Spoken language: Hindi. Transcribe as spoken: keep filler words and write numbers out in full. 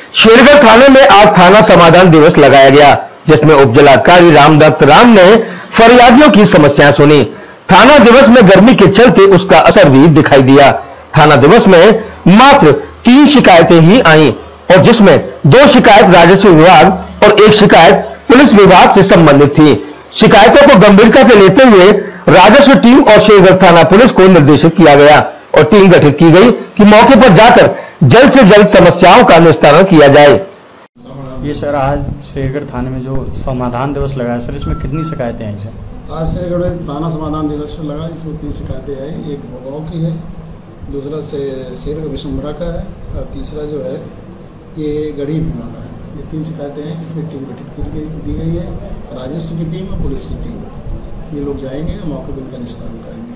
शेरगढ़ थाने में आज थाना समाधान दिवस लगाया गया, जिसमें उपजिलाधिकारी रामदत्त राम ने फरियादियों की समस्याएं सुनी। थाना दिवस में गर्मी के चलते उसका असर भी दिखाई दिया। थाना दिवस में मात्र तीन शिकायतें ही आईं और जिसमें दो शिकायत राजस्व विभाग और एक शिकायत पुलिस विभाग से संबंधित थी। शिकायतों को गंभीरता से लेते हुए राजस्व टीम और शेरगढ़ थाना पुलिस को निर्देशित किया गया और टीम गठित की गई कि मौके पर जाकर जल्द से जल्द समस्याओं का निस्तारण किया जाए। ये सर आज शेरगढ़ थाने में जो समाधान दिवस लगा है सर, इसमें कितनी शिकायतें आई सर? आज शेरगढ़ में थाना समाधान दिवस लगा, इसमें तीन शिकायतें आई। एक भोगाव की है, दूसरा से शेरगढ़ विशंभरा का है और तीसरा जो है ये गढ़ी भीमा का है। ये तीन शिकायतें हैं, इसमें टीम गठित की दी गई है, राजस्व की टीम और पुलिस की टीम। ये लोग जाएंगे, मौके पर इनका निस्तारण करेंगे।